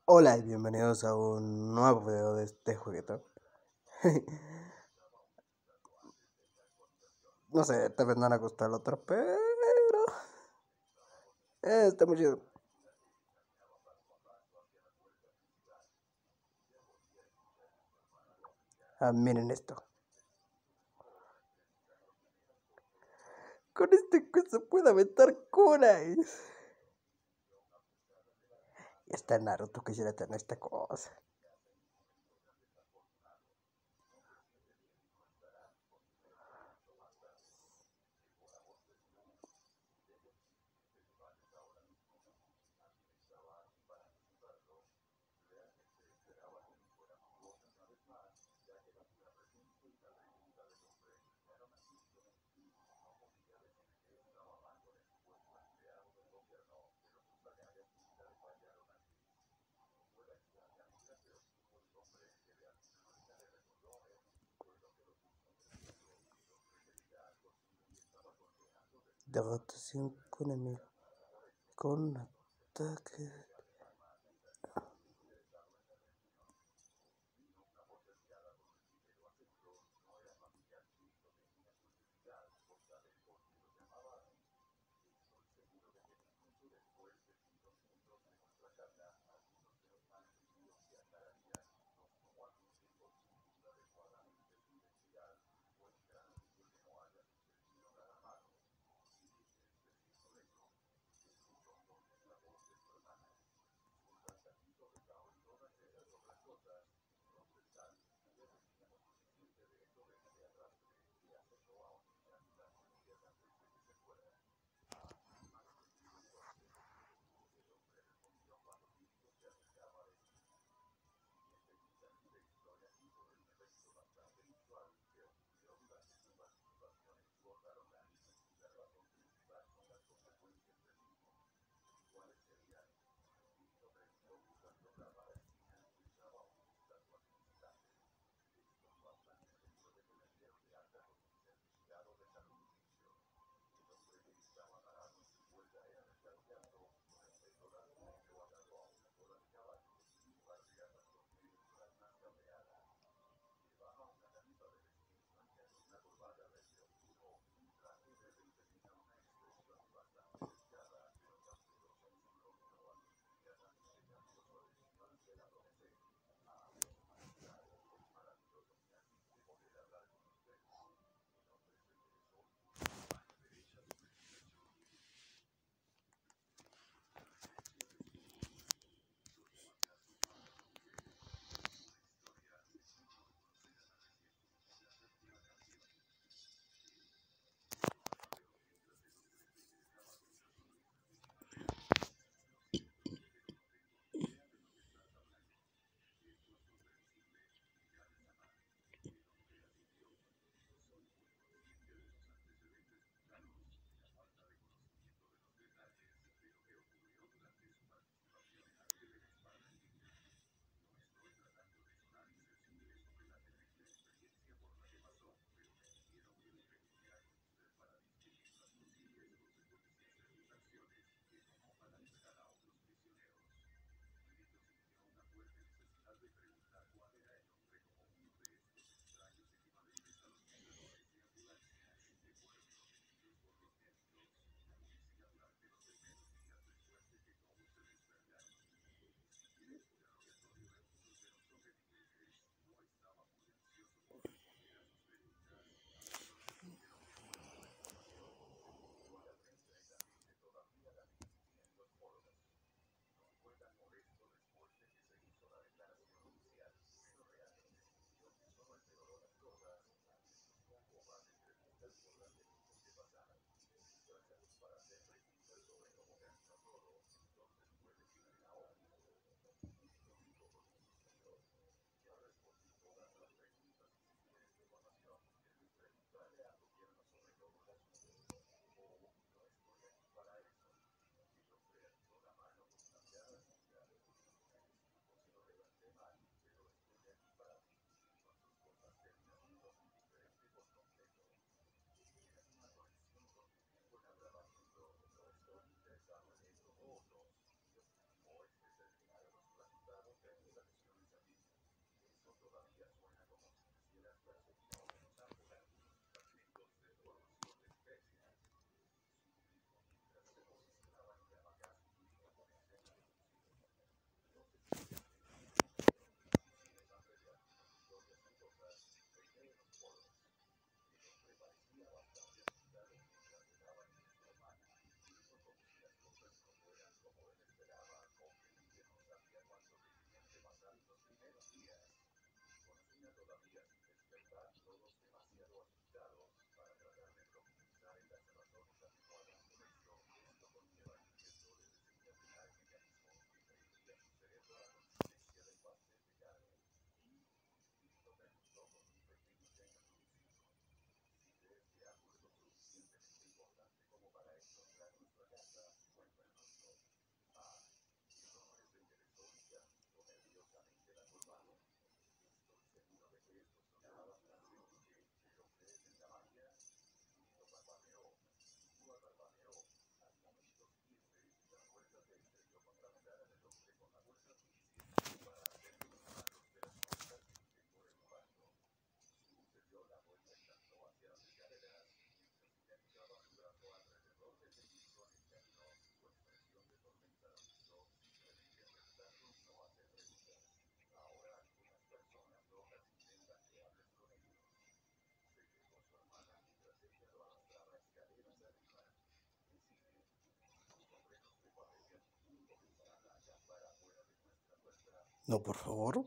Hola y bienvenidos a un nuevo video de este jueguito. No sé, tal vez no le gusta el otro, pero está muy chido. Miren esto. Con este cosa puedo aventar kunais. Y está Naruto, quisiera tener esta cosa. Derrota 5 enemigos con un ataque. No, por favor.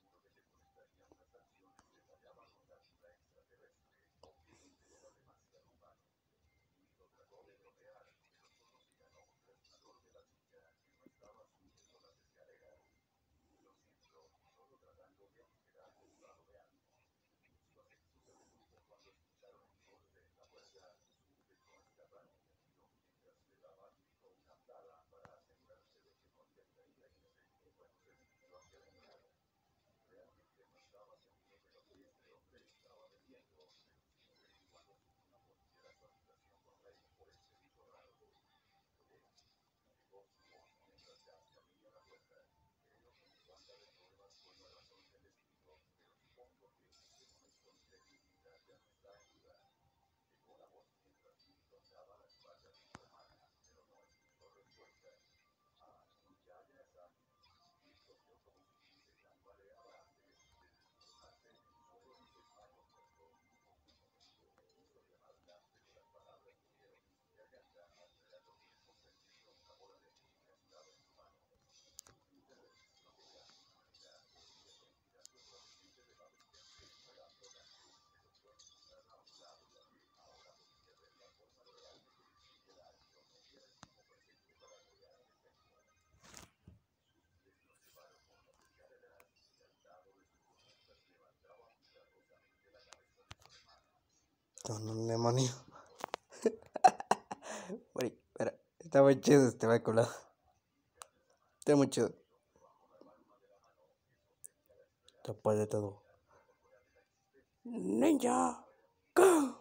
Con un demonio. Güey, espera. Está muy chido este báculo. Está muy chido. Te puede todo. Ninja. Go.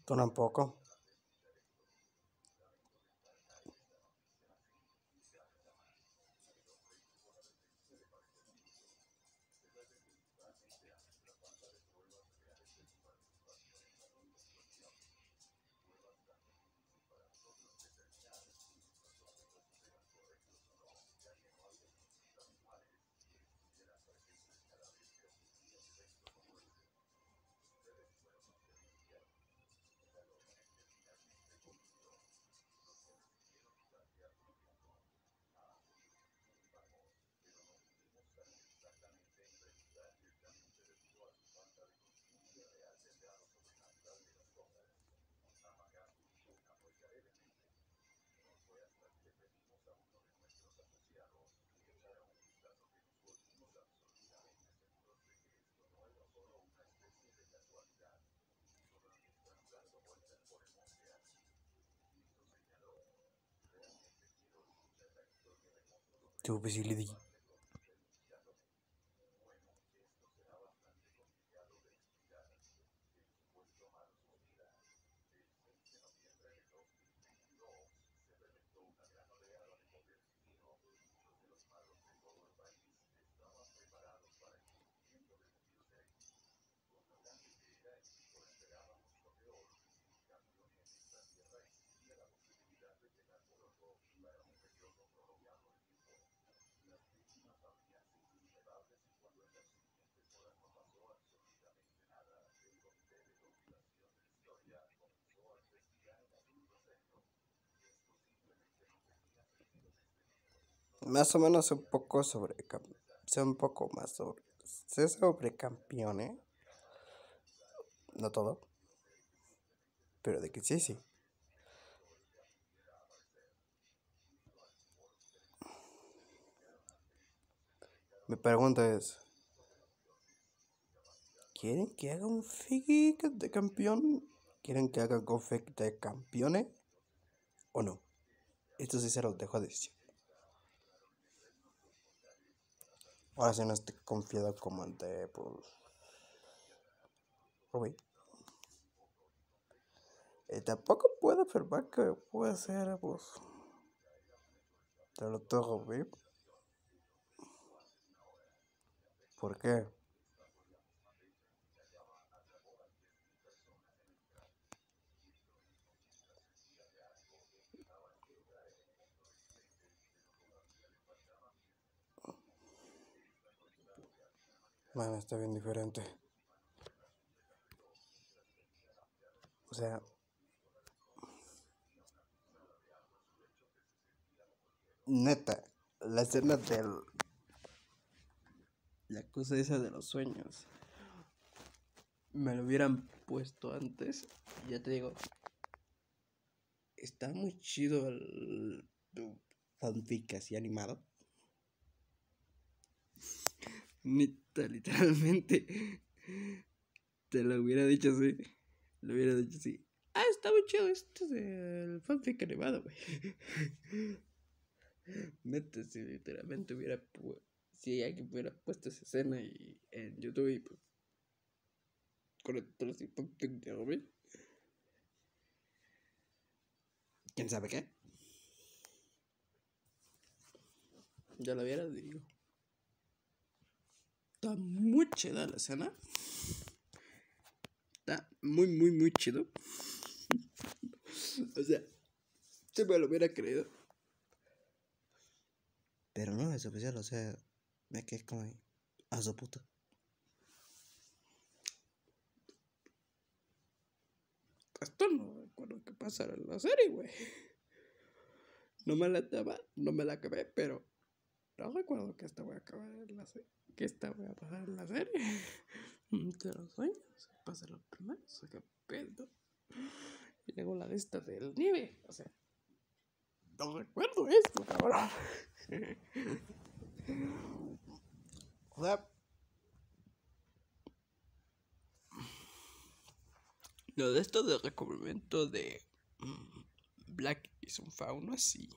Tú tampoco. Yo pues sí le di. Más o menos un poco sobre... Sé un poco más sobre... Sé sobre campeones. No todo. Pero de que sí, sí. Mi pregunta es... ¿Quieren que haga un fake de campeón? ¿Quieren que haga un fake de campeones? ¿O no? Esto sí se los dejo a decisión. Ahora sí no estoy confiado como ante... Pues... Rubí. Tampoco puedo afirmar que puede ser, pues... Te lo tengo, Rubí. ¿Por qué? Bueno, está bien diferente. O sea... Neta, la escena del... La cosa esa de los sueños. Me lo hubieran puesto antes. Ya te digo. Está muy chido el fanfic así animado. Neta, literalmente. Te lo hubiera dicho así. Lo hubiera dicho así. Ah, está muy chido esto del fanfic animado, güey. Neta, si literalmente hubiera... Si alguien hubiera puesto esa escena y en YouTube y pues... Con el así fanfic de Robin. ¿Quién sabe qué? Ya lo hubiera digo. Está muy chida la escena. Está muy, muy, muy chido. O sea, si me lo hubiera creído. Pero no es oficial, o sea, me quedé como ahí. A su puta. Esto no recuerdo qué pasara en la serie, güey. No me la estaba, no me la acabé, pero no recuerdo que esta voy a acabar en la serie. Que esta voy a pasar en la serie. De los sueños. Pasa lo primero, saca pedo. Y luego la de esta del nieve. O sea, no recuerdo esto, cabrón. O sea, lo de esto de recubrimiento de Black es un fauno así.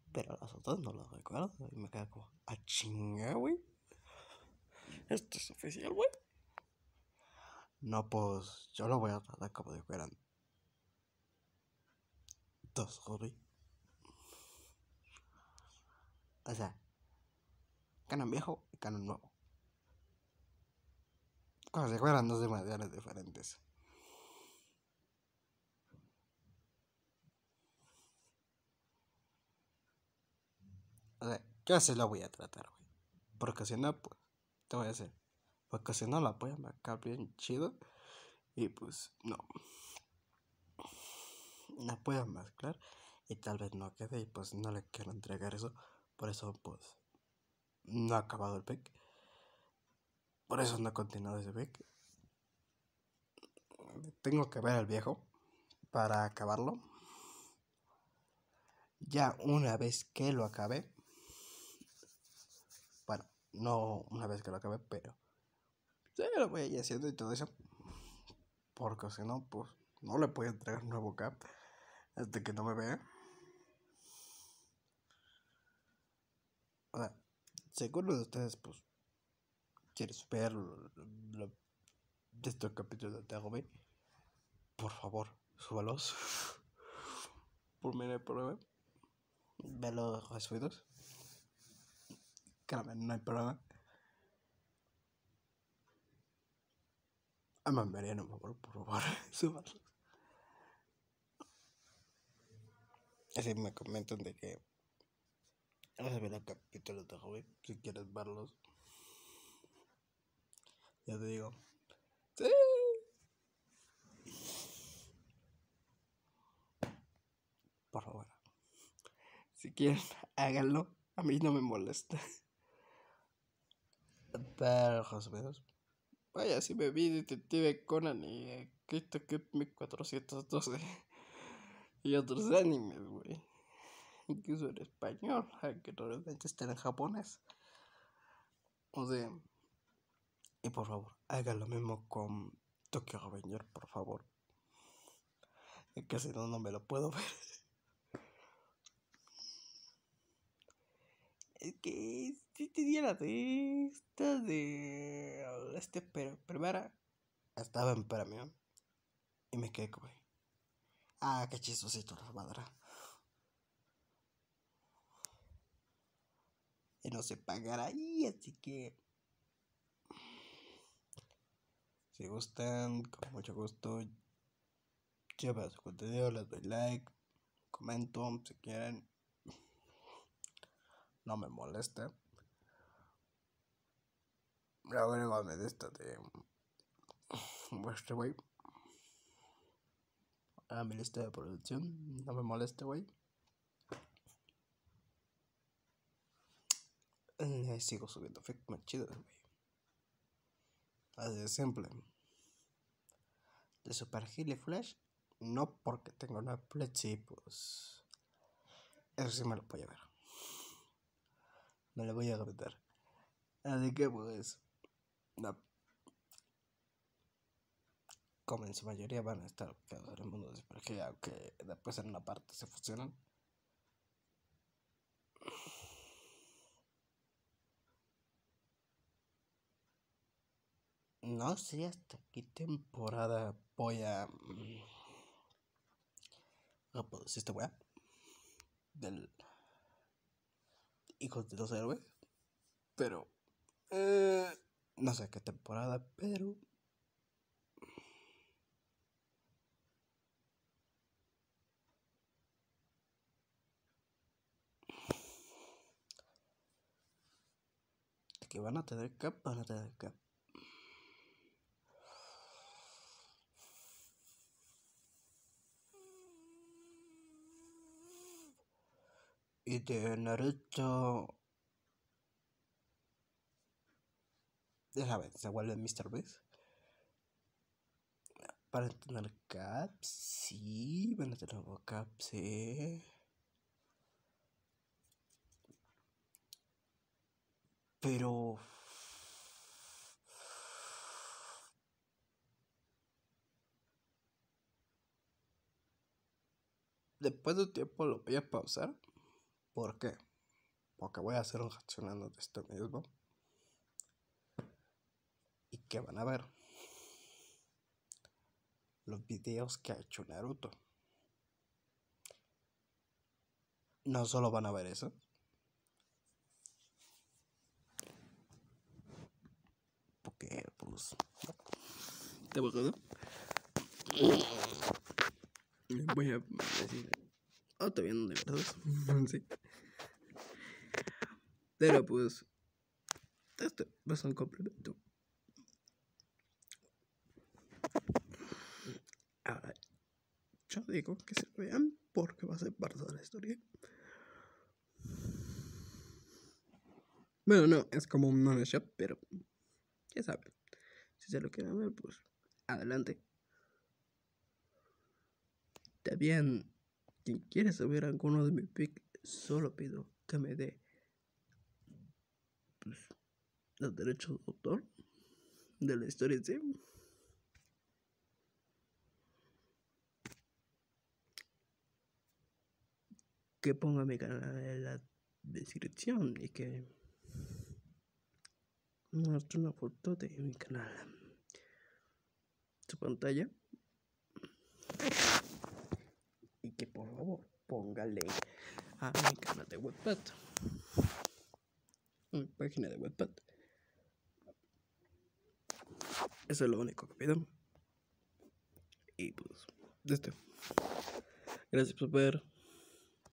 Pero los otros no los recuerdo. Y me quedo como, a chinga, güey. Esto es oficial, güey. No, pues yo lo voy a tratar como si fueran dos, güey. O sea, canon viejo y canon nuevo. Como si fueran dos dimensiones diferentes. O sea, yo así lo voy a tratar, güey. Porque si no, pues, te voy a decir. Porque si no, la voy a marcar bien chido. Y pues, no. La puedo mezclar. Y tal vez no quede. Y pues no le quiero entregar eso. Por eso, pues, no ha acabado el pack. Por eso no ha continuado ese pack. Tengo que ver al viejo para acabarlo. Ya una vez que lo acabe. Bueno, no una vez que lo acabe, pero sí, lo voy a ir haciendo y todo eso. Porque si no, pues no le puedo entregar un nuevo cap hasta que no me vea. O sea, si alguno de ustedes, pues, quieres ver de estos capítulos de Agobe, por favor, súbalos. Por mí no hay problema. Ve los resubidos. Créame, no hay problema. Me enviarían un favor, por favor, súbalos. Así me comentan de que vamos a ver los capítulos de Agobe, si quieres verlos. Ya te digo, sí. Por favor, si quieren, háganlo. A mí no me molesta. Pero, resumidos. Vaya, si me vi Detective Conan y Cristo Kid 1412 y otros animes, güey. Incluso en español, aunque realmente estén en japonés. O sea, y por favor, hagan lo mismo con Tokyo Revenger, por favor. Es que si no, no me lo puedo ver. Es que si tenía la de esta de pero primera estaba en premio y me quedé como, qué chistosito la madre. Y no se pagará ahí, así que si gustan, con mucho gusto, lleva su contenido, les doy like, comento si quieren, no me molesta. Luego me de esta de vuestro güey a mi lista de producción, no me moleste, güey. Sigo subiendo fic más chidos, güey. Así de simple. De Super Gile Flash, no porque tengo Netflix y pues eso sí me lo voy a ver. Me lo voy a gritar. Así que pues no. Como en su mayoría van a estar ubicados en el mundo de Super Gile, aunque después en una parte se fusionan. No sé hasta qué temporada voy a reproducir esta weá del Hijos de los Héroes. Pero no sé qué temporada, pero que van a tener cap, van a tener cap. Y de Naruto, déjame ver, se vuelve Mr. Beast. Para tener cap, sí, van a tener cap, sí. Pero después de un tiempo lo voy a pausar ¿Por qué? Porque voy a hacer un reaccionando de esto mismo. ¿Y qué van a ver? Los videos que ha hecho Naruto. No solo van a ver eso. Porque, pues... ¿Te acuerdas? Voy a decir... Todavía no de verdad. Sí. Pero pues... Esto va a ser un complemento. Ahora, yo digo que se vean porque va a ser parte de la historia. Bueno, no, es como un non-shot, pero ya saben. Si se lo quieren ver, pues adelante. También, quien quiere saber alguno de mis pics, solo pido que me dé pues, los derechos de autor de la historia en sí. Que ponga mi canal en la descripción y que muestre una foto de mi canal en su pantalla. Y que por favor póngale a mi canal de Wattpad, a mi página de Wattpad. Eso es lo único que pido. Y pues, de esto. Gracias por ver.